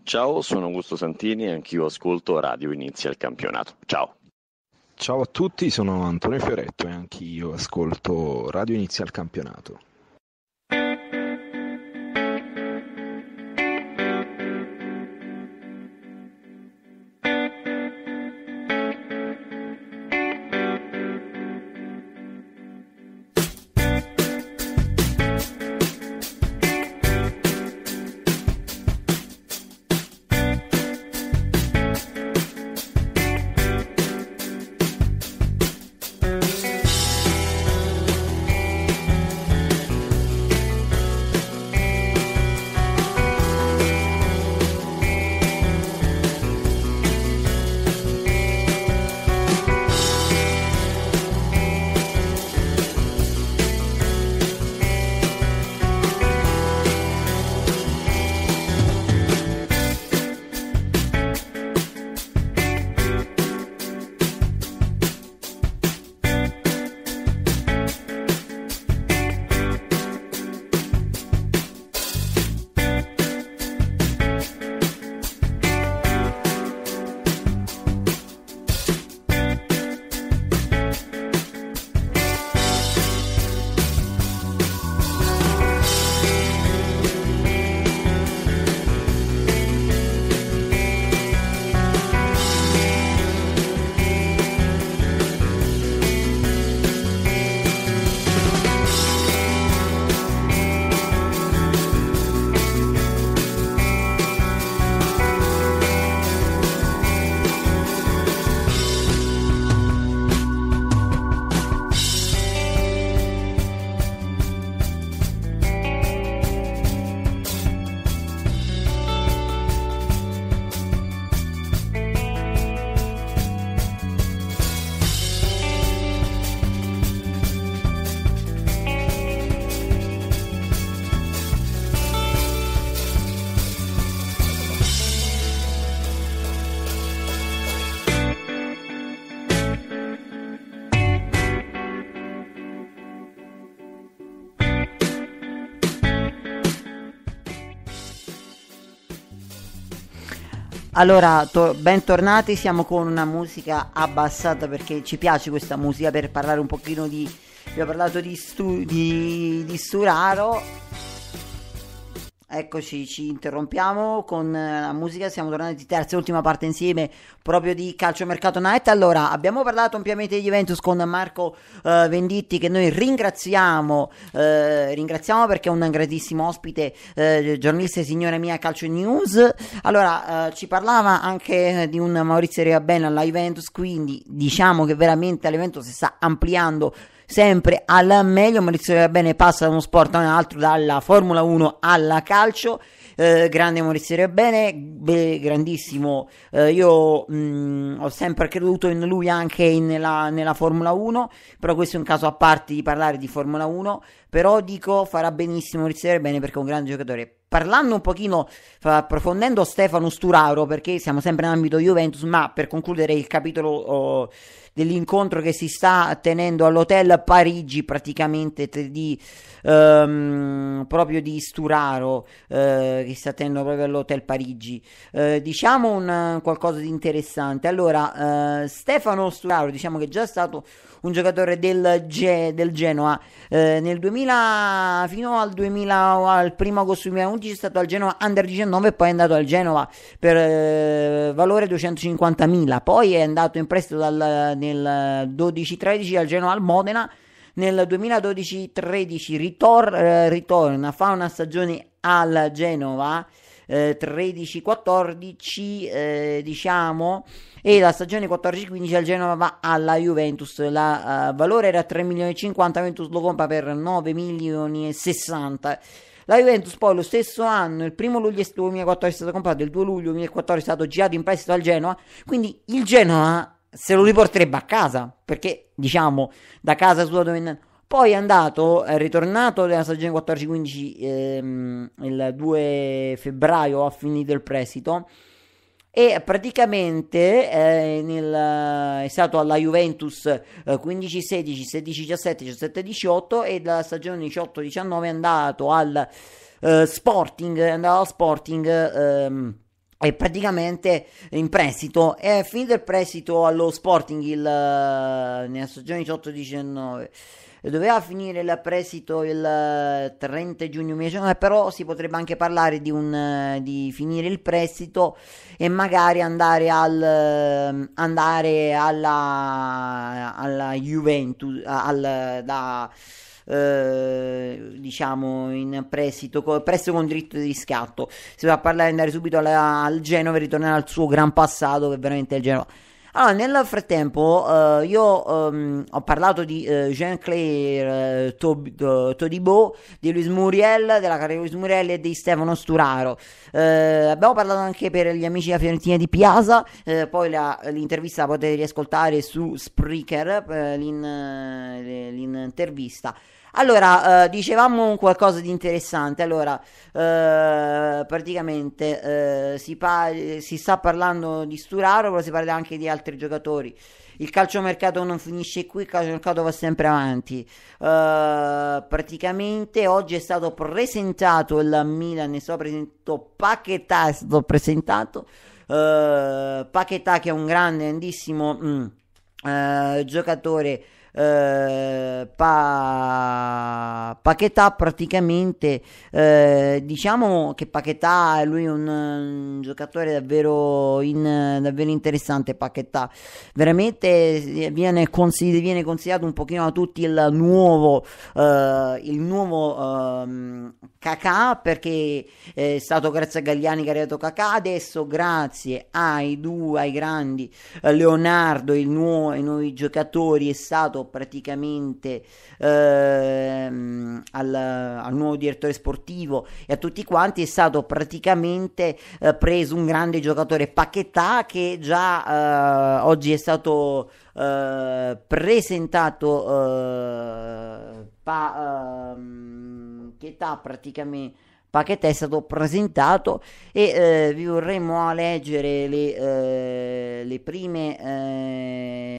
Ciao, sono Augusto Santini e anch'io ascolto Radio Inizia il Campionato. Ciao. Ciao a tutti, sono Antonio Fioretto e anch'io ascolto Radio Inizia il Campionato. Allora, to- bentornati, siamo con una musica abbassata perché ci piace questa musica per parlare un pochino di... abbiamo parlato di, stu- di, di Sturaro. Eccoci, ci interrompiamo con la musica, siamo tornati di terza e ultima parte insieme proprio di Calciomercato Night. Allora, abbiamo parlato ampiamente di Juventus con Marco eh, Venditti, che noi ringraziamo, eh, ringraziamo perché è un grandissimo ospite, eh, giornalista e signora mia Calcio News. Allora, eh, ci parlava anche di un Maurizio Reabene alla Juventus, quindi diciamo che veramente la Juventus si sta ampliando sempre al meglio. Maurizio Reabene passa da uno sport a un altro, dalla Formula uno alla calcio. Eh, grande Maurizio Reabene, beh, grandissimo. Eh, io mh, ho sempre creduto in lui anche in, nella, nella Formula uno, però questo è un caso a parte di parlare di Formula uno. Però dico, farà benissimo Maurizio Reabene perché è un grande giocatore. Parlando un pochino, approfondendo Stefano Sturaro, perché siamo sempre in ambito Juventus, ma per concludere il capitolo oh, dell'incontro che si sta tenendo all'Hotel Parigi, praticamente di um, proprio di Sturaro, eh, che si sta tenendo proprio all'Hotel Parigi, eh, diciamo un qualcosa di interessante. Allora, eh, Stefano Sturaro, diciamo che è già stato un giocatore del, Ge- del Genoa, eh, nel duemila fino al duemila, al primo agosto duemilaundici è stato al Genoa Under diciannove e poi è andato al Genoa per eh, valore duecentocinquantamila, poi è andato in prestito dal, nel dodici tredici al Genoa al Modena. Nel duemiladodici tredici ritor- eh, ritorna, fa una stagione al Genova, eh, tredici quattordici eh, diciamo, e la stagione quattordici quindici al Genova va alla Juventus. La uh, valore era tre milioni e cinquanta, Juventus lo compra per nove milioni e sessanta. La Juventus poi lo stesso anno, il primo luglio duemilaquattordici è stato comprato, il due luglio duemilaquattordici è stato girato in prestito al Genoa, quindi il Genoa se lo riporterebbe a casa, perché diciamo da casa sua dove... Poi è andato, è ritornato nella stagione quattordici quindici ehm, il due febbraio, ha finito il prestito e praticamente eh, nel, è stato alla Juventus eh, quindici sedici, sedici diciassette, diciassette diciotto, e dalla stagione diciotto diciannove è andato al eh, Sporting, è andato al Sporting ehm, è praticamente in prestito. È finito il prestito allo Sporting il, nella stagione diciotto diciannove. Doveva finire il prestito il trenta giugno duemiladiciannove, però si potrebbe anche parlare di, un, di finire il prestito e magari andare al andare alla, alla Juventus, al, da eh, diciamo in prestito, prestito con diritto di riscatto. Si va a parlare di andare subito alla, al Genova e ritornare al suo gran passato, che veramente è il Genova. Allora, nel frattempo uh, io um, ho parlato di uh, Jean-Claire uh, Tob- uh, Todibo, di Luis Muriel, della carriera di Luis Muriel e di Stefano Sturaro. Uh, abbiamo parlato anche per gli amici della Fiorentina di Piazza, uh, poi la, l'intervista la potete riascoltare su Spreaker, uh, l'in, uh, l'intervista. Allora, eh, dicevamo qualcosa di interessante. Allora, eh, praticamente eh, si, pa- si sta parlando di Sturaro, però si parla anche di altri giocatori. Il calciomercato non finisce qui, il calciomercato va sempre avanti. Eh, praticamente oggi è stato presentato il Milan, ne sto presentando, Paquetá è stato presentato. Eh, Paquetá, che è un grande, grandissimo mm, eh, giocatore. Uh, pa- Paquetá praticamente uh, diciamo che Paquetá lui è un, un giocatore davvero, in, davvero interessante. Paquetá veramente viene, consider- viene considerato un pochino da tutti il nuovo uh, il nuovo uh, Kakà, perché è stato grazie a Galliani che ha arrivato Kakà, adesso grazie ai due ai grandi uh, Leonardo, il nuovo, i nuovi giocatori, è stato praticamente ehm, al, al nuovo direttore sportivo e a tutti quanti è stato praticamente eh, preso un grande giocatore, Paquetá, che già eh, oggi è stato eh, presentato eh, pa, eh, Paquetá praticamente Paquetá è stato presentato e eh, vi vorremmo a leggere le, eh, le prime eh,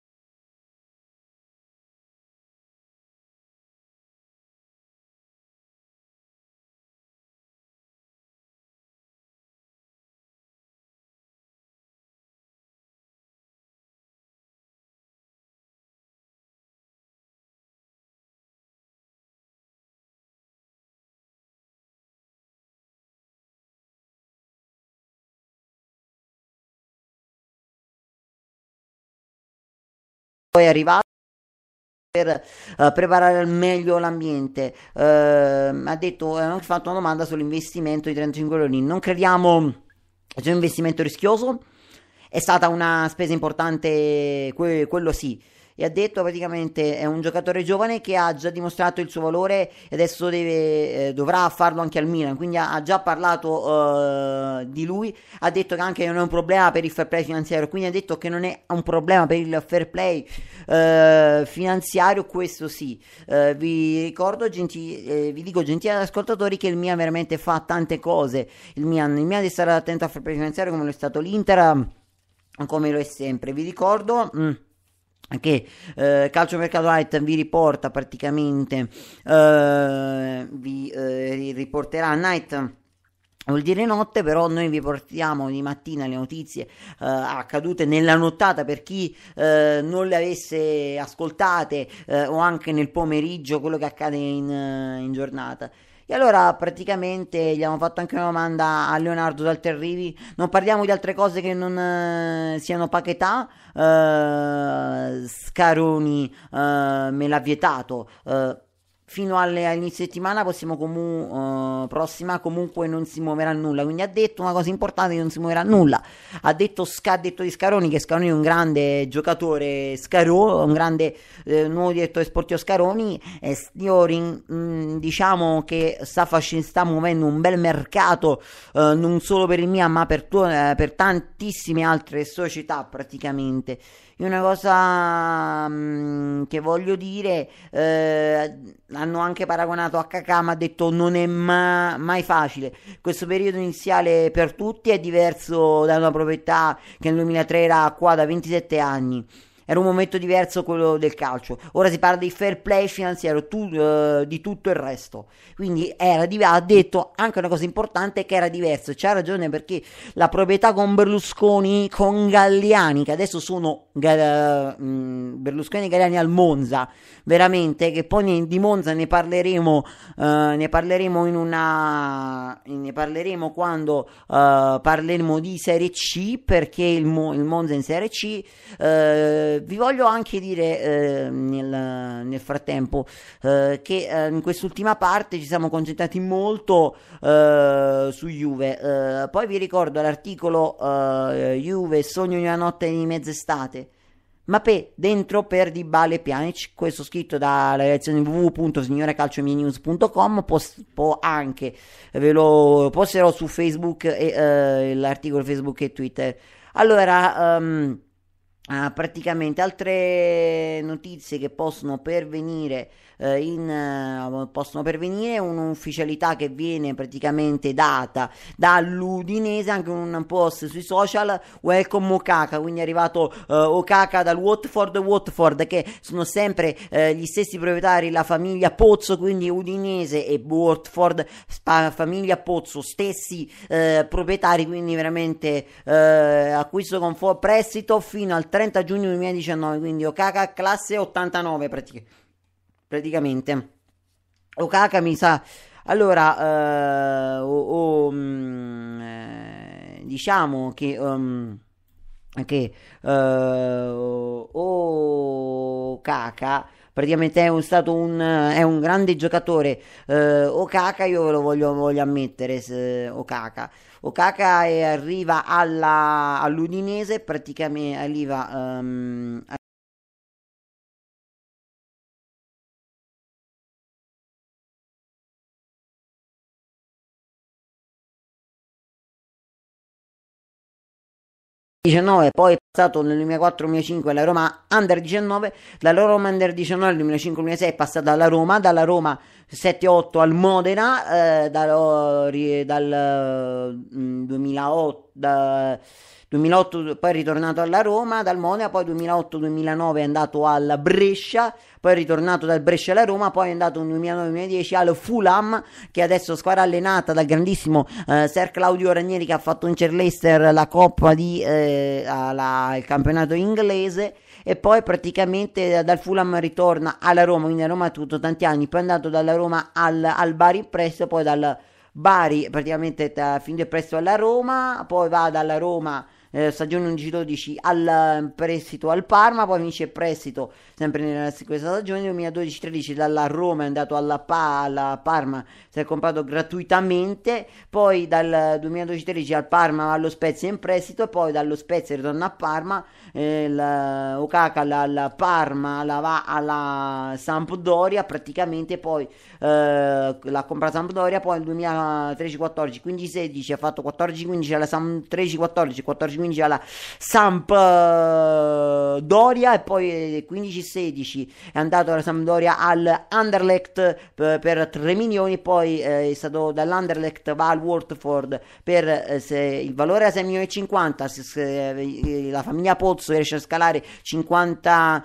poi è arrivato per uh, preparare al meglio l'ambiente. Uh, ha detto, ha fatto una domanda sull'investimento di trentacinque milioni. Non crediamo sia un investimento rischioso, è stata una spesa importante, que- quello sì. E ha detto praticamente è un giocatore giovane che ha già dimostrato il suo valore e adesso deve, eh, dovrà farlo anche al Milan, quindi ha, ha già parlato uh, di lui. Ha detto che anche non è un problema per il fair play finanziario, quindi ha detto che non è un problema per il fair play uh, finanziario, questo sì. Uh, vi ricordo, genti- eh, vi dico gentili ascoltatori, che il Milan veramente fa tante cose. Il Milan, il Milan deve stare attento al fair play finanziario, come lo è stato l'Inter, come lo è sempre. Vi ricordo mm, che eh, Calciomercato Night vi riporta praticamente eh, vi eh, riporterà Night vuol dire notte, però noi vi portiamo di mattina le notizie eh, accadute nella nottata per chi eh, non le avesse ascoltate, eh, o anche nel pomeriggio quello che accade in, in giornata. E allora praticamente gli abbiamo fatto anche una domanda a Leonardo Dal Terrivi. Non parliamo di altre cose che non eh, siano Paquetá, eh, Scaroni eh, me l'ha vietato, eh, fino alle, all'inizio settimana possiamo comu- uh, prossima comunque non si muoverà nulla, quindi ha detto una cosa importante, che non si muoverà nulla. Ha detto, ha detto di Scaroni che Scaroni è un grande giocatore, Scarò, un grande eh, nuovo direttore sportivo Scaroni, e io rin- mh, diciamo che sta, facendo, sta muovendo un bel mercato eh, non solo per il Milan ma per, tu- eh, per tantissime altre società praticamente. Una cosa mh, che voglio dire, eh, hanno anche paragonato a Kakà, ma ha detto non è ma- mai facile. Questo periodo iniziale per tutti è diverso da una proprietà che nel duemilatré era qua da ventisette anni. era un momento diverso quello del calcio. Ora si parla di fair play finanziario, tu, uh, di tutto il resto. Quindi era di- ha detto anche una cosa importante, che era diverso. C'ha ragione, perché la proprietà con Berlusconi, con Galliani, che adesso sono Ga- uh, Berlusconi e Galliani al Monza, veramente, che poi ne- di Monza ne parleremo, uh, ne parleremo in una ne parleremo quando uh, parleremo di Serie C, perché il, Mo- il Monza è in Serie C. Uh, vi voglio anche dire eh, nel, nel frattempo eh, che eh, in quest'ultima parte ci siamo concentrati molto eh, su Juve. Eh, poi vi ricordo l'articolo eh, Juve, sogno di una notte di mezz'estate. Mappé dentro per Dybala e Pjanic, questo scritto dalla redazione w w w punto signorecalciominews punto com. può, può anche ve lo posterò su Facebook e eh, l'articolo Facebook e Twitter. Allora um, Uh, praticamente altre notizie che possono pervenire uh, in uh, possono pervenire un'ufficialità che viene praticamente data dall'Udinese, anche un post sui social, welcome Okaka, quindi è arrivato uh, Okaka dal Watford Watford che sono sempre uh, gli stessi proprietari, la famiglia Pozzo, quindi Udinese e Watford, spa, famiglia Pozzo, stessi uh, proprietari, quindi veramente uh, acquisto con fo- prestito fino al trenta giugno duemiladiciannove, quindi Okaka classe ottantanove pratic- praticamente. Okaka mi sa, allora uh, oh, oh, mm, eh, diciamo che um, che uh, Okaka praticamente è un, stato un, è un grande giocatore. uh, Okaka io ve lo voglio, voglio ammettere, se, Okaka Okaka e arriva alla, all'Udinese, praticamente arriva um, diciannove, poi è passato nel duemilaquattro duemilacinque alla Roma Under diciannove, dalla Roma Under diciannove nel duemilacinque duemilasei è passata alla Roma, dalla Roma sette otto al Modena, eh, dal, dal mm, duemilaotto, da, duemilaotto poi è ritornato alla Roma, dal Modena, poi duemilaotto duemilanove è andato alla Brescia, poi è ritornato dal Brescia alla Roma, poi è andato nel duemilanove duemiladieci al Fulham, che adesso è squadra allenata dal grandissimo eh, Ser Claudio Ranieri, che ha fatto vincere Leicester la Coppa di eh, alla, il campionato inglese, e poi praticamente dal Fulham ritorna alla Roma, quindi a Roma ha avuto tanti anni, poi è andato dalla Roma al, al Bari in prestito, poi dal Bari praticamente a fin del prestito alla Roma, poi va dalla Roma eh, stagione undici dodici al prestito al Parma, poi vince il prestito sempre nella questa stagione duemiladodici tredici dalla Roma è andato alla, pa- alla Parma, si è comprato gratuitamente, poi dal duemiladodici tredici al Parma va allo Spezia in prestito, e poi dallo Spezia ritorna a Parma, eh, la, Okaka alla, alla Parma la va alla Sampdoria praticamente, poi eh, l'ha comprata Sampdoria, poi nel duemilatredici quattordici quindici sedici ha fatto quattordici quindici alla Sam tredici quattordici quattordici quindici alla Sampdoria, e poi quindici sedici è andato alla Sampdoria al Anderlecht per, per tre milioni, poi eh, è stato dall'Anderlecht va al Watford per eh, se il valore era sei milioni e cinquanta, se, se, eh, la famiglia Pozzo riesce a scalare cinquanta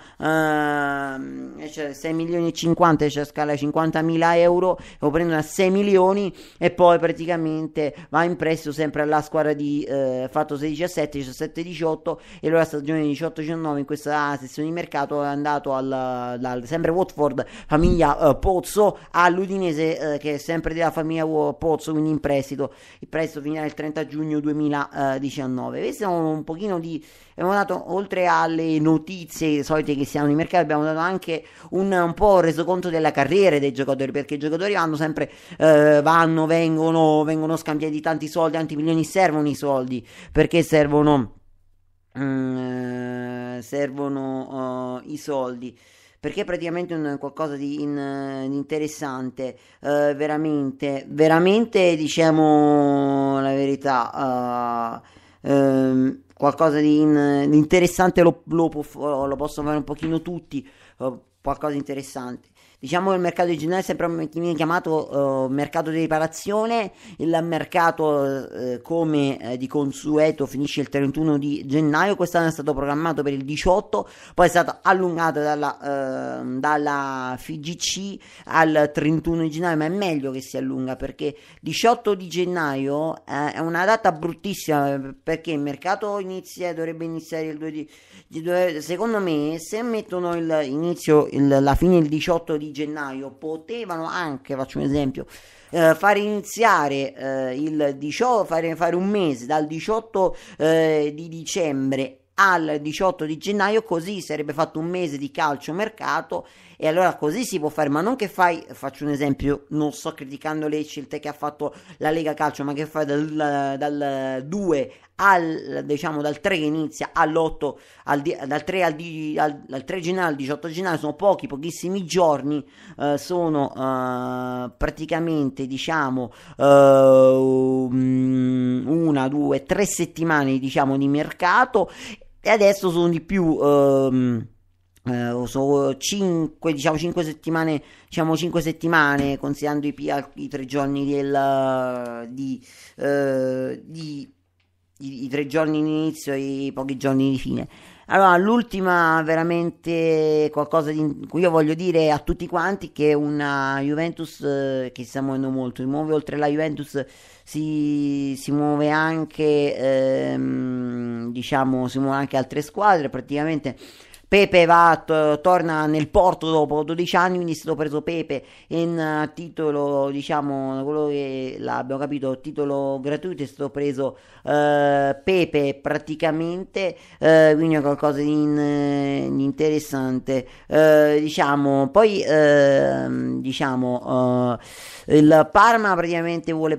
eh, cioè sei milioni e cinquanta, riesce a scalare cinquantamila euro, lo prendono a sei milioni, e poi praticamente va in prestito sempre alla squadra di eh, fatto sedici a sette diciassette diciotto, e allora stagione diciotto diciannove in questa sessione di mercato è andato al, al sempre Watford famiglia eh, Pozzo all'Udinese, eh, che è sempre della famiglia Pozzo, quindi in prestito. Il prestito finirà il trenta giugno duemiladiciannove. Questi sono un pochino di, abbiamo dato, oltre alle notizie solite che si hanno in mercato, abbiamo dato anche un, un po' reso conto della carriera dei giocatori, perché i giocatori vanno sempre eh, vanno, vengono vengono scambiati tanti soldi, tanti milioni, servono i soldi, perché servono mm, servono uh, i soldi, perché praticamente è un qualcosa di, in, di interessante, uh, veramente veramente diciamo la verità, uh, um, qualcosa di, in, di interessante lo, lo, lo possono fare un pochino tutti, uh, qualcosa di interessante. diciamo che il mercato di gennaio è sempre viene chiamato uh, mercato di riparazione. Il mercato uh, come uh, di consueto finisce il trentuno di gennaio, quest'anno è stato programmato per il diciotto, poi è stato allungato dalla, uh, dalla F I G C al trentuno di gennaio, ma è meglio che si allunga, perché diciotto di gennaio uh, è una data bruttissima, perché il mercato inizia, dovrebbe iniziare il due di, di secondo me se mettono il inizio il, la fine il diciotto di gennaio, potevano anche, faccio un esempio, eh, fare iniziare eh, il diciotto, fare, fare un mese dal diciotto eh, di dicembre al diciotto di gennaio, così sarebbe fatto un mese di calciomercato, e allora così si può fare, ma non che fai, faccio un esempio, non sto criticando le scelte che ha fatto la Lega Calcio, ma che fai dal, dal due al, diciamo dal tre che inizia all'otto, al, dal tre al, al, dal tre gennaio al diciotto gennaio, sono pochi, pochissimi giorni, eh, sono eh, praticamente diciamo eh, una, due, tre settimane diciamo di mercato, e adesso sono di più, ehm, eh, sono cinque, diciamo cinque settimane, diciamo cinque settimane considerando i, i tre giorni del, di, eh, di i, i tre giorni di inizio e i pochi giorni di fine. Allora, l'ultima veramente qualcosa di cui io voglio dire a tutti quanti, che è una Juventus eh, che si sta muovendo molto, si muove oltre la Juventus, si, si muove anche ehm, diciamo si muove anche altre squadre, praticamente. Pepe va, t- torna nel Porto dopo dodici anni, quindi è stato preso Pepe in uh, titolo, diciamo, quello che l'abbiamo capito, titolo gratuito, è stato preso uh, Pepe praticamente, uh, quindi è qualcosa di, in, di interessante, uh, diciamo, poi uh, diciamo uh, il Parma praticamente vuole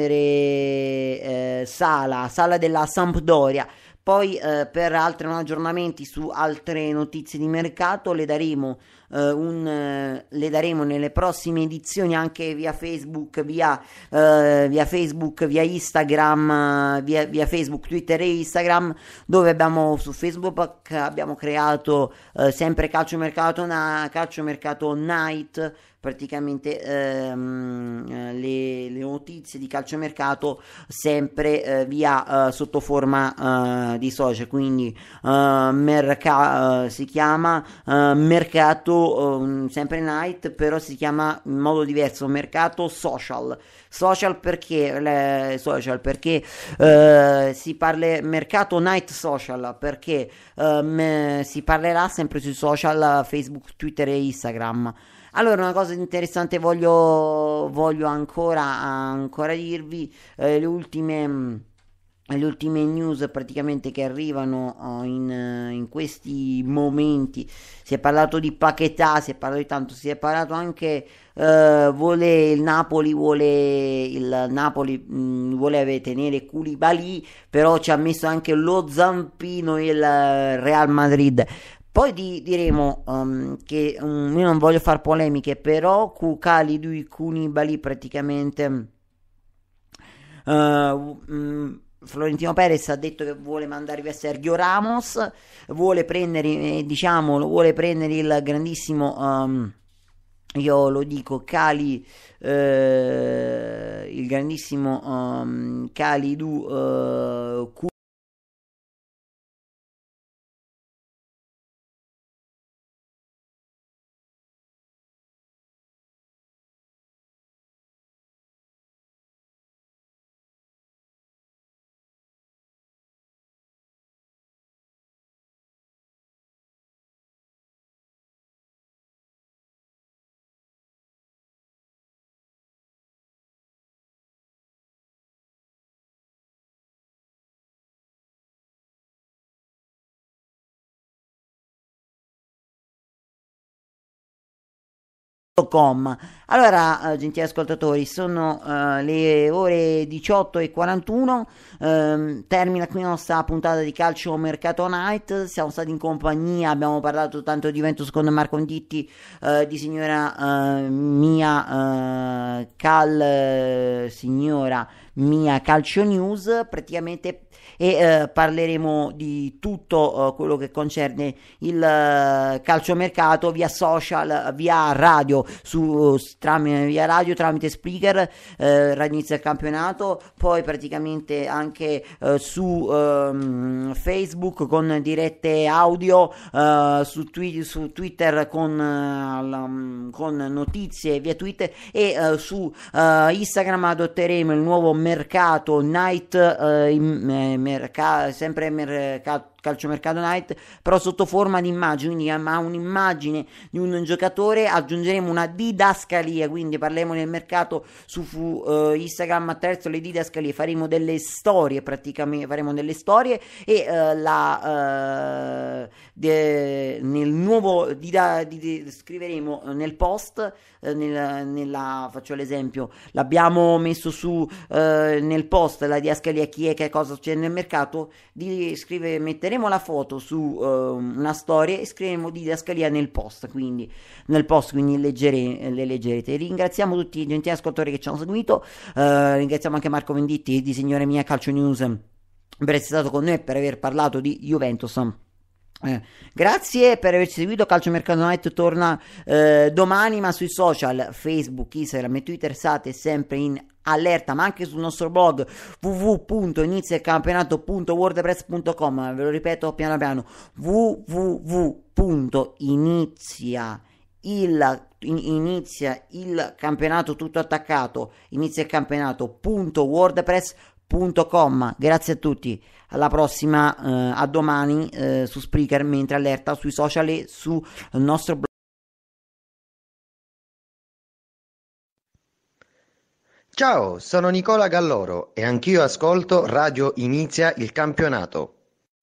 prendere uh, Sala, Sala della Sampdoria. Poi eh, per altri aggiornamenti su altre notizie di mercato le daremo, eh, un, eh, le daremo nelle prossime edizioni anche via Facebook, via, eh, via Facebook, via Instagram, via, via Facebook, Twitter e Instagram, dove abbiamo su Facebook abbiamo creato eh, sempre calciomercato, na, calciomercato Night, praticamente ehm, le, le notizie di calciomercato sempre eh, via eh, sotto forma eh, di social, quindi eh, merca- eh, si chiama eh, mercato eh, sempre night, però si chiama in modo diverso, mercato social. Social perché le, social perché eh, si parla mercato night social, perché eh, me, si parlerà sempre sui social Facebook, Twitter e Instagram. Allora, una cosa interessante voglio, voglio ancora, ancora dirvi, eh, le ultime, le ultime news praticamente che arrivano uh, in, in questi momenti. Si è parlato di Paquetá, si è parlato di tanto, si è parlato anche, uh, vuole il Napoli, vuole il Napoli mh, vuole tenere Koulibaly, però ci ha messo anche lo zampino il Real Madrid. Poi di, diremo um, che um, io non voglio fare polemiche, però Kalidou Koulibaly praticamente uh, um, Florentino Perez ha detto che vuole mandare via Sergio Ramos, vuole prendere, eh, diciamo, vuole prendere il grandissimo, um, io lo dico, Cali, eh, il grandissimo um, Kalidou uh, Koulibaly. Com. Allora, eh, gentili ascoltatori, sono eh, le ore diciotto e quarantuno, ehm, termina qui la nostra puntata di Calcio Mercato Night. Siamo stati in compagnia, abbiamo parlato tanto di Juventus con Marco Nditti, eh, di signora eh, mia eh, cal eh, signora mia Calcio News, praticamente e eh, parleremo di tutto eh, quello che concerne il eh, calciomercato via social, via radio, su, tramite, via radio tramite Spreaker, eh, Radio Inizia il Campionato, poi praticamente anche eh, su ehm, Facebook con dirette audio, eh, su, twi- su Twitter con, eh, la, con notizie via Twitter e eh, su eh, Instagram adotteremo il nuovo mercato night, eh, in, eh, merca- sempre mercato calciomercato night, però sotto forma di immagine, quindi a un'immagine di un giocatore aggiungeremo una didascalia, quindi parleremo del mercato su uh, Instagram attraverso le didascalie, faremo delle storie, praticamente faremo delle storie e uh, la uh, de, nel nuovo dida, di, di, scriveremo nel post, uh, nel, nella, faccio l'esempio, l'abbiamo messo su uh, nel post la didascalia chi è, che cosa succede nel mercato, di scrivere, metteremo la foto su uh, una storia e scriveremo didascalia nel post, quindi nel post, quindi leggere, le leggerete. Ringraziamo tutti i gentili ascoltatori che ci hanno seguito, uh, ringraziamo anche Marco Venditti di Signore Mia Calcio News per essere stato con noi e per aver parlato di Juventus. Eh, grazie per averci seguito. Calciomercato Night torna eh, domani, ma sui social Facebook, Instagram e Twitter state sempre in allerta, ma anche sul nostro blog w w w punto inizia il campionato punto wordpress punto com. Ve lo ripeto piano piano: w w w punto inizia il inizia il campionato tutto attaccato inizia il campionato punto wordpress punto com. Grazie a tutti, alla prossima, eh, a domani eh, su Spreaker, mentre allerta sui social e sul nostro blog. Ciao, sono Nicola Galloro e anch'io ascolto Radio Inizia il Campionato.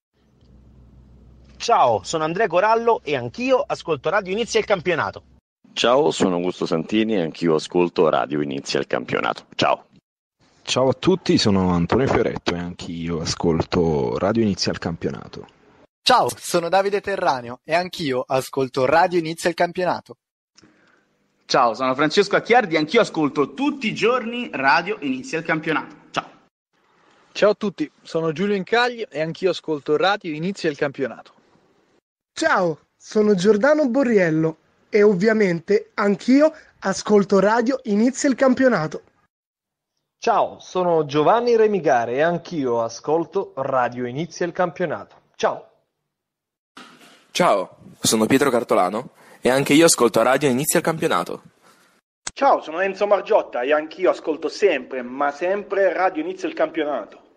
Ciao, sono Andrea Corallo e anch'io ascolto Radio Inizia il Campionato. Ciao, sono Augusto Santini e anch'io ascolto Radio Inizia il Campionato. Ciao. Ciao a tutti, sono Antonio Fioretto e anch'io ascolto Radio Inizia il Campionato. Ciao, sono Davide Terraneo e anch'io ascolto Radio Inizia il Campionato. Ciao, sono Francesco Acchiardi e anch'io ascolto tutti i giorni Radio Inizia il Campionato. Ciao. Ciao a tutti, sono Giulio Incagli e anch'io ascolto Radio Inizia il Campionato. Ciao, sono Giordano Borriello e ovviamente anch'io ascolto Radio Inizia il Campionato. Ciao, sono Giovanni Remigare e anch'io ascolto Radio Inizia il Campionato. Ciao. Ciao, sono Pietro Cartolano e anche io ascolto Radio Inizia il Campionato. Ciao, sono Enzo Margiotta e anch'io ascolto sempre, ma sempre Radio Inizia il Campionato.